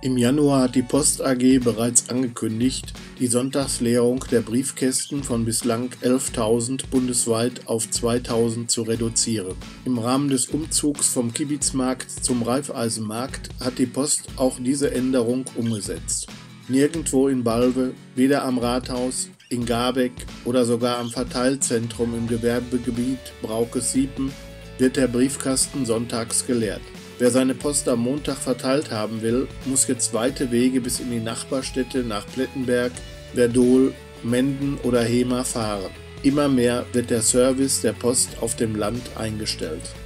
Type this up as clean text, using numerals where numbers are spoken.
Im Januar hat die Post AG bereits angekündigt, die Sonntagsleerung der Briefkästen von bislang 11.000 bundesweit auf 2.000 zu reduzieren. Im Rahmen des Umzugs vom Kibitzmarkt zum Raiffeisenmarkt hat die Post auch diese Änderung umgesetzt. Nirgendwo in Balve, weder am Rathaus, in Garbeck oder sogar am Verteilzentrum im Gewerbegebiet Braukes-Siepen wird der Briefkasten sonntags geleert. Wer seine Post am Montag verteilt haben will, muss jetzt weite Wege bis in die Nachbarstädte nach Plettenberg, Werdohl, Menden oder Hemer fahren. Immer mehr wird der Service der Post auf dem Land eingestellt.